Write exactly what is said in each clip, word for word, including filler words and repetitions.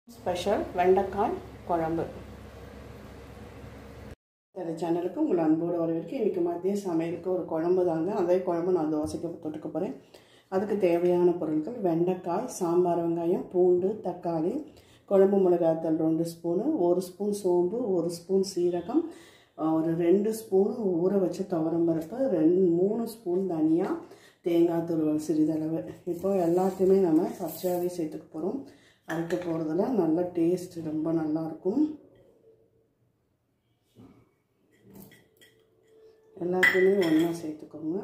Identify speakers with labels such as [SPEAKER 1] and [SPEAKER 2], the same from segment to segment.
[SPEAKER 1] Special வெண்டைக்காய் குழம்பு. இந்த சேனலுக்கு உங்களை அன்போடு வரவேற்க. இன்றைக்கி மதிய சமையலுக்கு ஒரு குழம்பு தாங்க. அதே குழம்பு நான் தோசைக்கு தொட்டுக்க போகிறேன். அதுக்கு தேவையான பொருட்கள்: வெண்டைக்காய், சாம்பார் வெங்காயம், பூண்டு, தக்காளி, குழம்பு மிளகாய்த்தூள் ரெண்டு ஸ்பூனு, ஒரு ஸ்பூன் சோம்பு, ஒரு ஸ்பூன் சீரகம், ஒரு ரெண்டு ஸ்பூன் ஊற வச்ச துவரம்பருப்பு, ரெண்டு மூணு ஸ்பூன் தனியா, தேங்காய் துருவல் சிறிதளவு. இப்போ எல்லாத்தையுமே நம்ம பச்சையாகவே சேர்த்துக்க போகிறோம். அரைக்க போகிறதுல நல்ல டேஸ்ட் ரொம்ப நல்லாயிருக்கும். எல்லாத்தையுமே ஒன்றா சேர்த்துக்கோங்க.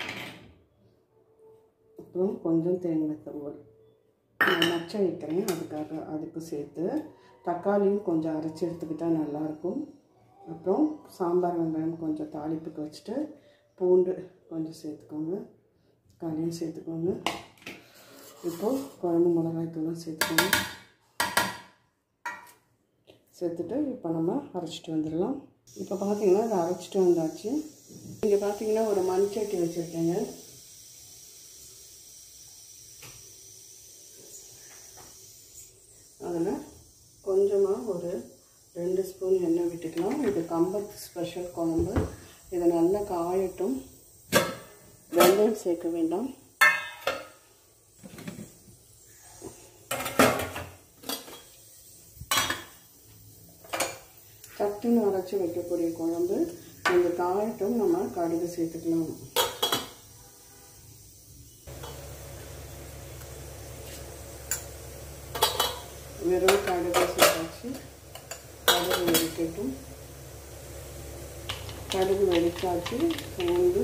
[SPEAKER 1] அப்புறம் கொஞ்சம் தேங்காய் துருவல் நான் நச்ச வைக்கிறேன், அதுக்காக அதுக்கு சேர்த்து தக்காளியும் கொஞ்சம் அரைச்சி எடுத்துக்கிட்டால் நல்லாயிருக்கும். அப்புறம் சாம்பார் வெங்காயம் கொஞ்சம் தாளிப்புக்கு வச்சுட்டு பூண்டு கொஞ்சம் சேர்த்துக்கோங்க, தக்காளியும் சேர்த்துக்கோங்க. இப்போது குழம்பு மிளகாய் தூளும் சேர்த்துக்கோங்க. சேர்த்துட்டு இப்போ நம்ம அரைச்சிட்டு வந்துடலாம். இப்போ பார்த்தீங்கன்னா அதை அரைச்சிட்டு வந்தாச்சு. இங்கே பார்த்தீங்கன்னா ஒரு மண் சட்டி வச்சுருக்கேங்க. அதில் கொஞ்சமாக ஒரு ரெண்டு ஸ்பூன் எண்ணெய் விட்டுக்கலாம். இது கம்பத்து ஸ்பெஷல் குழம்பு. இதை நல்லா காயட்டும். வெந்தயம் சேர்க்க வேண்டாம். சட்டுன்னு அரைச்சி வைக்கக்கூடிய குழம்பு. இந்த காயட்டும். நம்ம கடுகு சேர்த்துக்கலாம். வெறும் கடுகு சேர்த்தாச்சு. கடுகு வெடிக்கட்டும். கடுகு வெடிச்சாச்சு. பூண்டு,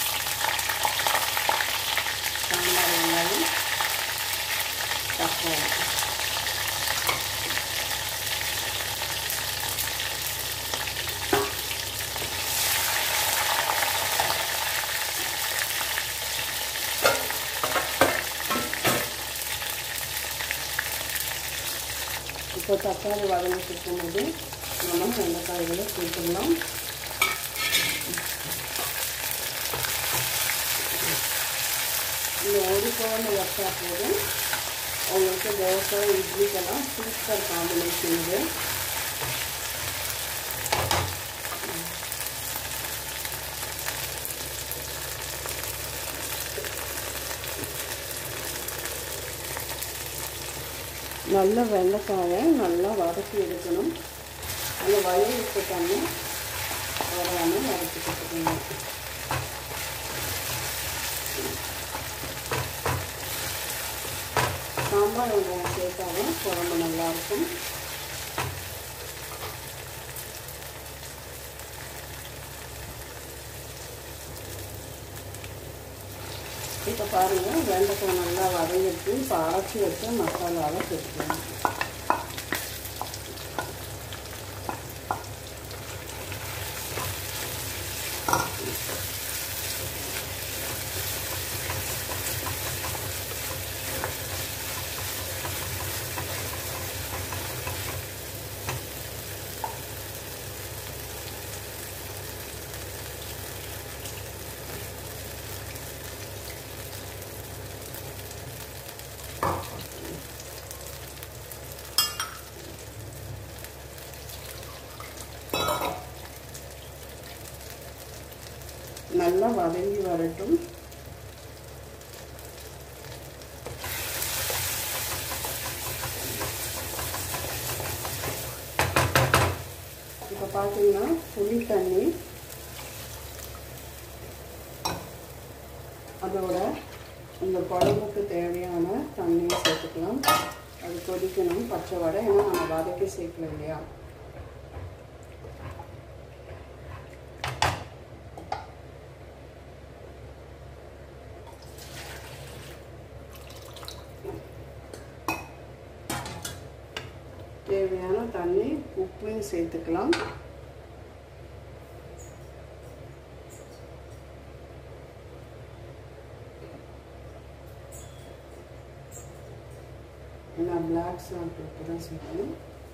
[SPEAKER 1] சாம்பார் வெங்காயம், தக்காளி, இப்போ தக்காளி வதங்கி இருக்கும்போது நம்ம வெண்டைக்காய்களை சேர்த்துடலாம். இந்த ஒரு குழம்பு வச்சா போதும். உங்களுக்கு தோசை இட்லிக்கெல்லாம் சூப்பர் காம்பினேஷன் இது. நல்ல வெண்டைக்காயை நல்லா வதக்கி எடுக்கணும். அந்த வயலுக்கு தண்ணி வராமல் வதக்கி கொடுத்துக்கணும். சாம்பார் வெங்காயம் சேர்த்தாலும் குழம்பு நல்லாயிருக்கும். இப்போ பாருங்கள், வெண்டைக்காய் நல்லா வதங்கிட்டு இப்போ அரைச்சி வச்ச மசாலாவை சேர்த்துக்கலாம். நல்லா வதங்கி வரட்டும். இப்போ பார்த்தீங்கன்னா புளி தண்ணி, அதோட இந்த குழம்புக்கு தேவையான தண்ணியை சேர்த்துக்கலாம். அது கொதிக்கணும் பச்சை வடை. ஏன்னா நம்ம வதக்கி சேர்க்கல இல்லையா. தேவையான தண்ணி உப்பையும் சேர்த்துக்கலாம். நான் பிளாக் சால்ட் உப்பு தான் சேர்க்கணும்.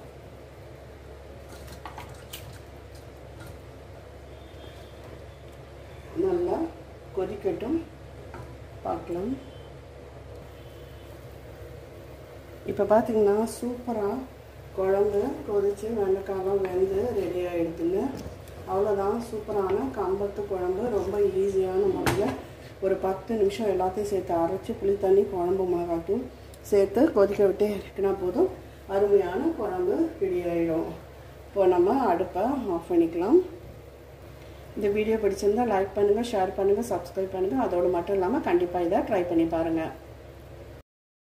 [SPEAKER 1] நல்லா கொதிக்கட்டும், பார்க்கலாம். இப்போ பார்த்தீங்கன்னா சூப்பராக குழம்பு கொதித்து வெண்டைக்காயெல்லாம் வெந்து ரெடி ஆகிடுதுங்க. அவ்வளோதான், சூப்பரான கம்பத்து குழம்பு. ரொம்ப ஈஸியான முறையில் ஒரு பத்து நிமிஷம் எல்லாத்தையும் சேர்த்து அரைச்சி புளி தண்ணி குழம்பு மிளகாத்தூள் சேர்த்து கொதிக்க விட்டு இறக்கினா போதும், அருமையான குழம்பு ரெடி ஆகிடும். இப்போ நம்ம அடுப்பை ஆஃப் பண்ணிக்கலாம். இந்த வீடியோ பிடிச்சிருந்தால் லைக் பண்ணுங்கள், ஷேர் பண்ணுங்கள், சப்ஸ்கிரைப் பண்ணுங்கள். அதோடு மட்டும் இல்லாமல் கண்டிப்பாக இதை ட்ரை பண்ணி பாருங்கள்.